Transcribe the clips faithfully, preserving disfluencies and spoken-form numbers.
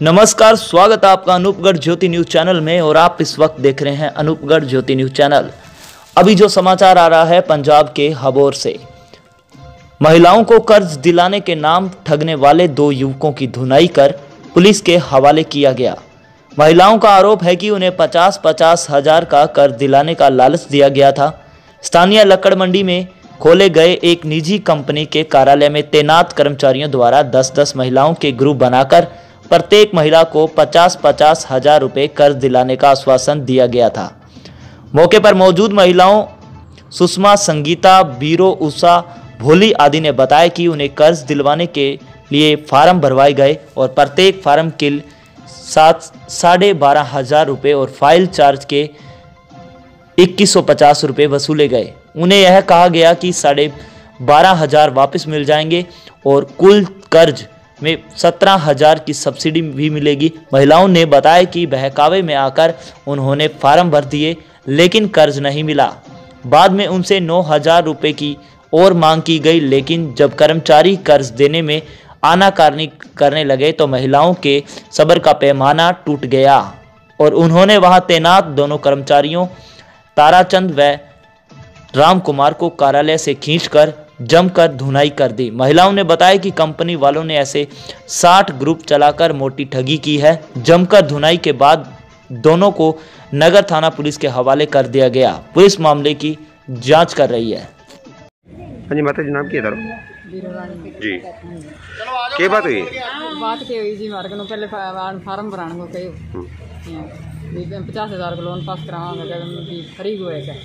नमस्कार, स्वागत है आपका अनूपगढ़ ज्योति न्यूज चैनल में और आप इस वक्त देख रहे हैं अनूपगढ़ ज्योति न्यूज चैनल। अभी जो समाचार आ रहा है पंजाब के हबोर से, महिलाओं को कर्ज दिलाने के नाम ठगने वाले दो युवकों की धुनाई कर पुलिस के हवाले किया गया। महिलाओं का आरोप है कि उन्हें पचास पचास हजार का कर्ज दिलाने का लालच दिया गया था। स्थानीय लक्कड़ मंडी में खोले गए एक निजी कंपनी के कार्यालय में तैनात कर्मचारियों द्वारा दस दस महिलाओं के ग्रुप बनाकर प्रत्येक महिला को पचास पचास हजार रुपये कर्ज दिलाने का आश्वासन दिया गया था। मौके पर मौजूद महिलाओं सुषमा, संगीता, बीरो, उषा, भोली आदि ने बताया कि उन्हें कर्ज दिलवाने के लिए फार्म भरवाए गए और प्रत्येक फार्म के साथ साढ़े बारह हजार रुपये और फाइल चार्ज के इक्कीस सौ पचास रुपये वसूले गए। उन्हें यह कहा गया कि साढ़े बारह हजार वापस मिल जाएंगे और कुल कर्ज में सत्रह हजार की सब्सिडी भी मिलेगी। महिलाओं ने बताया कि बहकावे में आकर उन्होंने फार्म भर दिए लेकिन कर्ज नहीं मिला। बाद में उनसे नौ हजार रुपये की और मांग की गई, लेकिन जब कर्मचारी कर्ज देने में आनाकानी करने लगे तो महिलाओं के सब्र का पैमाना टूट गया और उन्होंने वहां तैनात दोनों कर्मचारियों ताराचंद व राम कुमार को कार्यालय से खींचकर जमकर धुनाई कर दी। महिलाओं ने बताया कि कंपनी वालों ने ऐसे साठ ग्रुप चलाकर मोटी ठगी की है। जमकर धुनाई के बाद दोनों को नगर थाना पुलिस के हवाले कर दिया गया। पुलिस मामले की जांच कर रही है। हाँ जी माता जी, नाम क्या था जी? क्या बात हुई? बात क्या हुई जी, मारे को पहले फार्म भराने को कहो पचास हजार का लोन पास करावांगे फ्री को है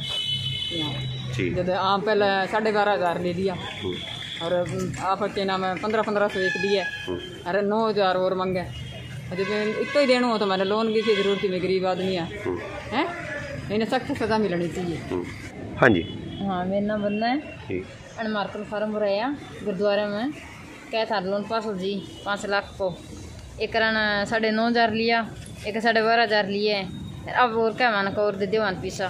जब आप पहले साढ़े बारह हजार ले दिया और आप के नाम पंद्रह पंद्रह सौ एक दिए, अरे नौ हजार और मांगे। जब एक तो ही देना हो तो मैंने लोन की जरूरत थी, मैं गरीब आदमी है हैं, इन्हें सख्त सजा मिलनी चाहिए। हाँ जी, हाँ मेरा नाम बंदा है और मार्कल फार्म भराया गुरुद्वारा में, क्या था लोन पास हो जी पाँच लाख को, एक साढ़े नौ हजार लिया, एक साढ़े बारह हजार लिए। अब और क्या माना और दे दो पैसा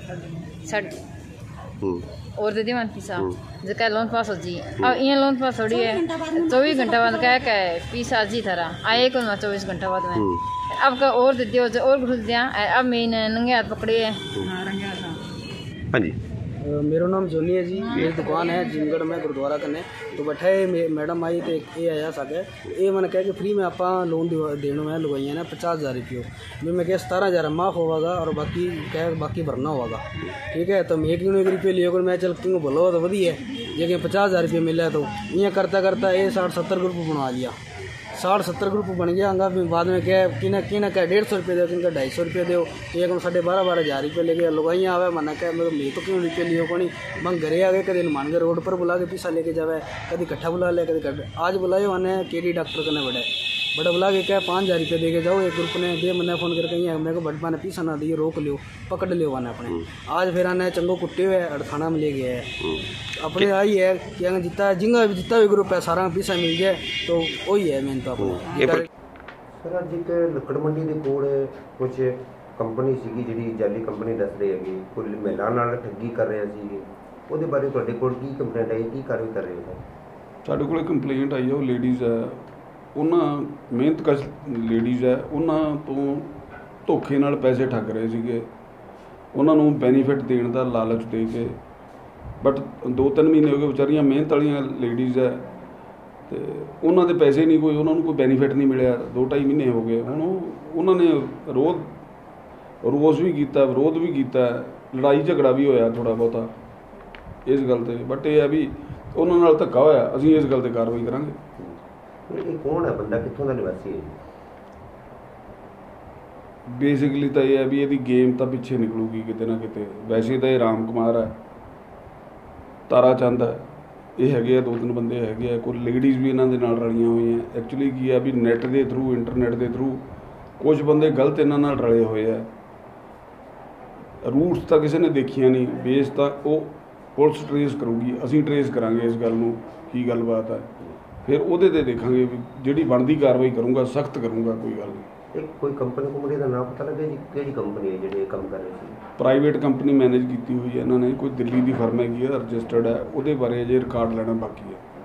और दे दिया पैसा जो लोन पास हो जी। अब ये लोन पास हो रही है चौबीस घंटा बाद क्या क्या पैसा जी थारा आए को चौबीस घंटा बाद में अब का और दे दियो और घुस दिया। अब मैं नंगे हाथ पकड़े है। हाँ जी, मेरा नाम जोनी है जी, मेरी दुकान है जिमगढ़ में गुरुद्वारा कने। तो बैठा है मैडम आई तो ये आया सागे ये मैंने कहा कि फ्री में आप लोन देने में लगवाई है ना पचास हज़ार रुपये में मैं क्या सतारह हज़ार माफ़ होगा और बाकी क्या बाकी भरना होगा। ठीक है, तो मैं क्यों एक रुपये लिए मैं चल क्यों बोलो तो वही है लेकिन पचास हज़ार रुपये मिला तो यहाँ करता करता ये साठ सत्तर ग्रुप बना लिया। साठ सत्तर ग्रुप बन गया अंगा फिर बाद में क्या कि ना कि ना क्या डेढ़ सौ रुपये दो किन का ढाई सौ रुपये दो एक साढ़े बारह बारह हज़ार रुपये लेके लगवाइयाँ आवे मना क्या मैं मैं तो क्यों रुपये लियो को नहीं बंग घरे आ गए कभी मान के रोड पर बुला के पैसा लेके जावे, कभी इकट्ठा बुला ले कभी आज बुलाए मैंने केडी डॉक्टर कने बड़े बड़ा बुला के क्या पाँच हज़ार रुपये दे के जाओ। एक ग्रुप ने दे मैंने फ़ोन करके मेरे को बट मैंने पैसा ना दिए रोक लियो पकड़ लियो वाने अपने। आज फिर आने चंगो कुट्टे हुए और थाना में ले गया है अपने आई है कि अगर जितना जिंगा जितना भी ग्रुप है सारा पैसा मिल जाए तो वही है मेन तो अपने। सर अज एक लक्कड़ मंडी के कोल कुछ कंपनी सी जी जाली कंपनी दस रही है कोई महिला नाल ठगी कर रहे थे, वो बारे तुहाडे कोल की कंप्लेंट आई की कार्रवाई कर रहे हो? साडे कोल कंप्लेंट आई है, वो लेडीज़ है उन्हां मेहनतकश लेडीज़ है उन्हां तो धोखे नाल पैसे ठग रहे सीगे, उन्हां नूं बेनीफिट देण दा लालच दे के बट दो तीन महीने हो गए बेचारियां मेहनत वालियां लेडीज़ है तो उन्हां दे पैसे नहीं कोई उन्हां नूं कोई बेनीफिट नहीं मिलिया। दो ढाई महीने हो गए हुण उन्होंने रोध रोज़ भी किया विरोध भी किया, लड़ाई झगड़ा भी होया थोड़ा बहुता इस गल ते, बट यह है भी उन्हां नाल धक्का होया, असीं इस गल ते कार्रवाई करांगे। ये कौन है बंदा, कित्थों दा निवासी है? बेसिकली तो यह है भी यदि गेम तो पिछे निकलूगी किते ना किते। वैसे तो ये राम कुमार है, ताराचंद है, ये है दो तीन बंदे है, कोई लेडीज़ भी इन्हों के नाल रलियां हुई हैं। एक्चुअली की है भी नैट के थ्रू इंटरनेट के थ्रू कुछ बंदे गलत इन्हों नाल रले हुए है। रूट्स तो किसी ने देखिया नहीं, बेस तो वो पुलिस ट्रेस करूगी, असीं ट्रेस करांगे इस गल नूं की गलबात है, फिर ਉਹਦੇ ਤੇ ਦੇਖਾਂਗੇ ਵੀ ਜਿਹੜੀ ਬਣਦੀ ਕਾਰਵਾਈ ਕਰੂੰਗਾ सख्त करूँगा, कोई गल नहीं। एक कोई कंपनी कंपनी का नाम पता लगे जी किहड़ी कंपनी है जिहड़ी काम कर रही सी? प्राइवेट कंपनी मैनेज की हुई है इन्होंने, कोई दिल्ली की फर्म हैगी है रजिस्टर्ड है, वो बारे अजे रिकॉर्ड लेना बाकी है।